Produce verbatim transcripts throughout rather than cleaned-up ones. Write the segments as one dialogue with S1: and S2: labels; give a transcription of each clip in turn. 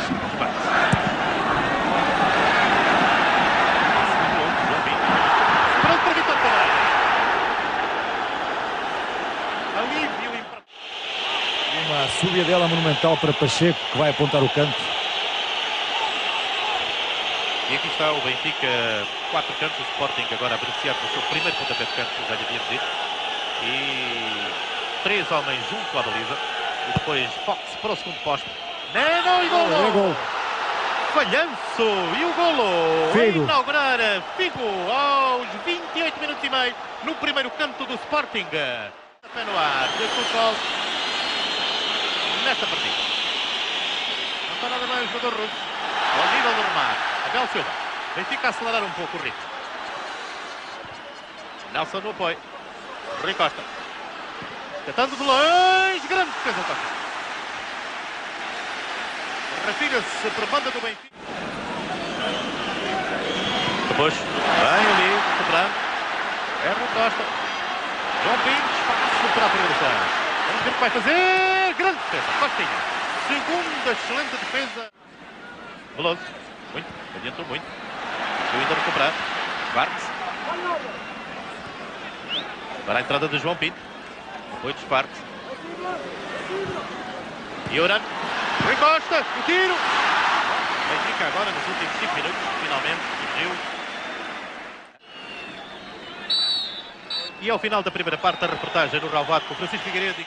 S1: Pronto para Vitor Pereira. Alívio importante.
S2: Uma subida dela monumental para Pacheco, que vai apontar o canto.
S1: E aqui está o Benfica, quatro cantos, o Sporting agora a beneficiar do seu primeiro pontapé de canto, já lhe havia dito. E três homens junto à baliza. E depois Fox para o segundo posto. Neno e golo!
S2: É gol.
S1: Falhanço e o golo
S2: Figo.
S1: a inaugurar Figo aos vinte e oito minutos e meio no primeiro canto do Sporting. Pé no ar de futebol nesta partida. Não está nada mais o jogador russo. Ao nível do remate, Abel Silva. Benfica a acelerar um pouco o ritmo. Nelson no apoio. Rui Costa. Tentando de longe. Grande defesa Costa. Rafinha-se para a banda do Benfica. Depois, bem ali, sobrando. É Rui Costa. João Pinto, espaço para a progressão. Vamos ver o que vai fazer. Grande defesa. Costinha. Segunda excelente defesa. Veloso. Muito. Adiantou muito. Eu ainda recuperar. Schwartz. Para a entrada de João Pinto. Apoio de Schwartz. Yoran. Rui Costa. O tiro. Benfica agora nos últimos cinco minutos. Finalmente. Surgiu. E ao final da primeira parte da reportagem no Ralvado com Francisco Figueiredo.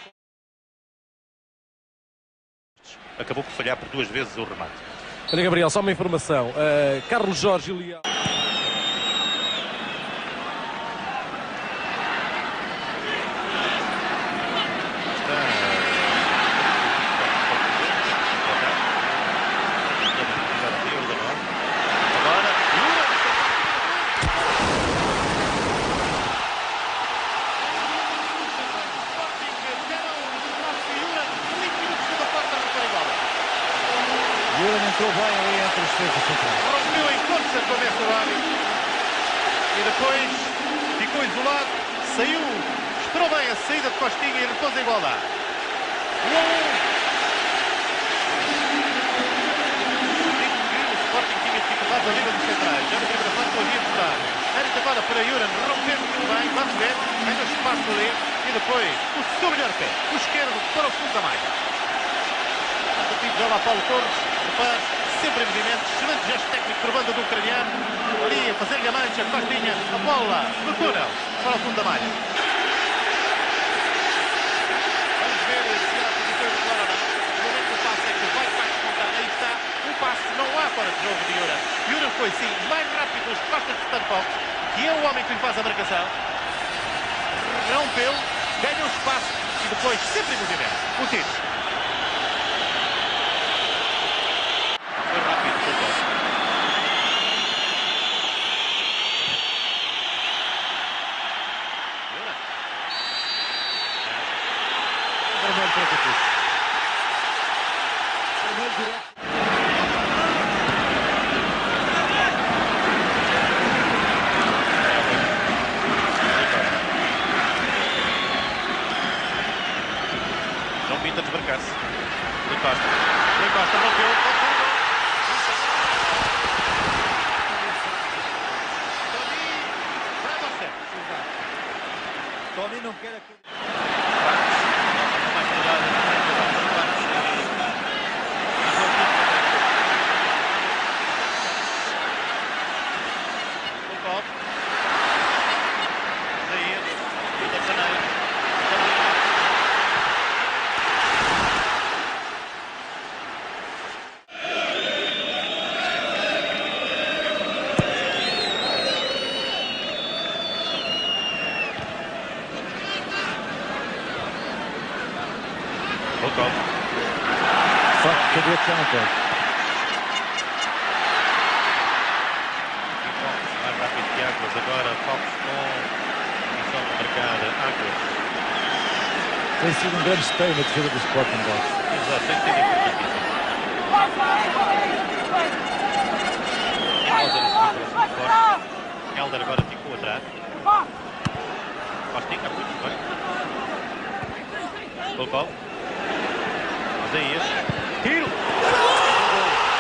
S1: Acabou por falhar por duas vezes o remate.
S2: Olha, Gabriel, só uma informação. Uh, Carlos Jorge e Leão. Yoran entrou bem ali entre os três centrais.
S1: Rompeu em força com o Messi e depois ficou isolado, saiu, esperou bem a saída de Costinha e repôs a igualdade. um a um. O Sporting tinha dificuldades a nível dos centrais. Já na primeira parte não havia mudado. Mérito agora para Yoran, rompendo muito bem. Vamos ver, ainda espaço ali. E depois o seu melhor pé, o esquerdo para o fundo da malha. Já lá Paulo Torres, repare, sempre em movimento, excelente gesto técnico por banda do ucraniano, ali a fazer-lhe a mancha, Costinha, a bola no túnel, para o fundo da malha. Vamos ver se há posição irregular ou não. No momento o passe é que vai para descontar, aí está, o passe, não há fora de jogo de Yoran. Yoran foi sim, mais rápido nas costas de Stankovic, que é o homem que lhe faz a marcação. Rompeu, ganha o espaço e depois sempre em movimento. O tiro. João Pinto a desmarcar-se. Rui Costa. Rui Costa rompeu.
S2: Tony não quer aquilo. Só que cadê que já não pode?
S1: Mais rápido que Águas, agora Fox com missão de marcar Águas.
S2: Tem sido um grande esteio na defesa do Sporting Box.
S1: Exato, tem sido importantíssimo. Helder agora ficou atrás. Costinha, muito bem. Gol, gol. Isaías. Tiro!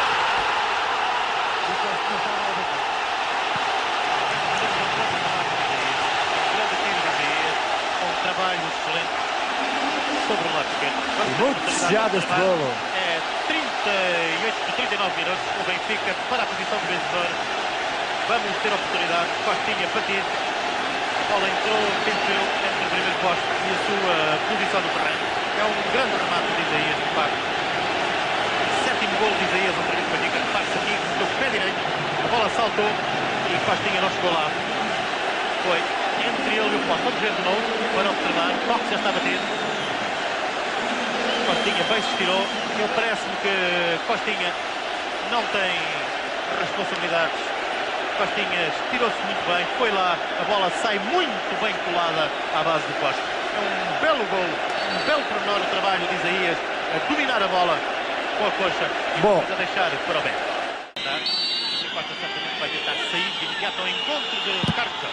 S2: jogada este golo.
S1: É trinta e oito, trinta e nove minutos. O Benfica para a posição de vencedor. Vamos ter oportunidade. Costinha batido. A bola entrou, penso eu, entre o primeiro poste e a sua posição no terreno. É um grande remate de Isaías, de facto. Sétimo gol de Isaías, outra vez o Benfica reparte-se aqui no pé direito. A bola saltou e Costinha não chegou lá. Foi entre ele e o poste. Vamos ver de novo para observar. O toque já está batido. Costinha bem se estirou. Eu parece-me que Costinha não tem responsabilidades. Costinha estirou-se muito bem, foi lá, a bola sai muito bem colada à base do poste. É um belo gol, um belo pormenor o trabalho de Isaías a dominar a bola com a coxa e
S2: Bom.
S1: depois a deixar para o bem. O Costa certamente vai tentar sair de imediato ao encontro de Ricardo Jorge.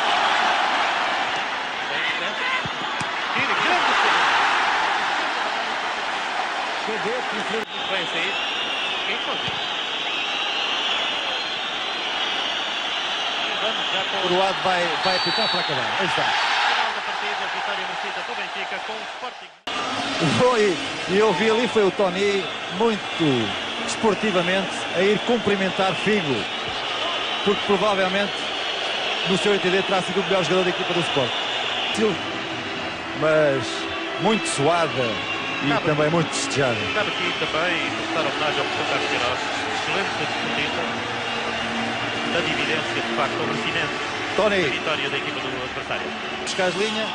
S1: Tira, grande muito bem a sair. Quem conseguiu? Vamos já com
S2: O Uruguai vai, vai apitar para acabar. Aí está.
S1: final da partida, vitória merecida do Benfica com o Sporting.
S2: Foi, e eu vi ali foi o Tony muito esportivamente a ir cumprimentar Figo, porque provavelmente no seu entender terá sido o melhor jogador da equipa do Sport. Mas muito suada e
S1: Cabe
S2: também
S1: aqui.
S2: muito festejada.
S1: Cabe aqui também prestar homenagem ao professor Carlos Queiroz, excelente desportista, da dividência, de facto, ao merecimento da
S2: Tony,
S1: vitória da equipa do adversário.
S2: busca as linhas.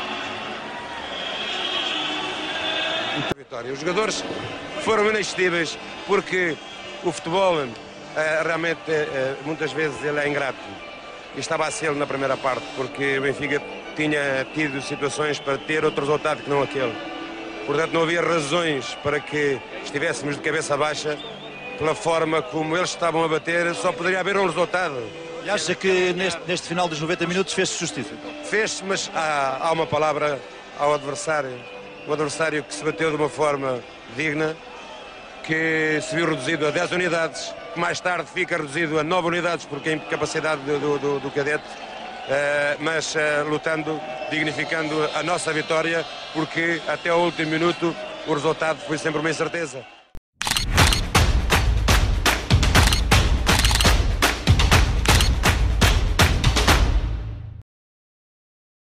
S3: Vitória. Os jogadores foram inexcedíveis porque o futebol uh, realmente uh, muitas vezes ele é ingrato e estava a ser na primeira parte porque o Benfica tinha tido situações para ter outro resultado que não aquele. Portanto não havia razões para que estivéssemos de cabeça baixa pela forma como eles estavam a bater, só poderia haver um resultado.
S2: E acha que neste, neste final dos noventa minutos fez-se justiça? Então?
S3: Fez-se, mas há, há uma palavra ao adversário. Um adversário que se bateu de uma forma digna, que se viu reduzido a dez unidades, que mais tarde fica reduzido a nove unidades porque a incapacidade do, do, do, do cadete, uh, mas uh, lutando, dignificando a nossa vitória, porque até ao último minuto o resultado foi sempre uma incerteza.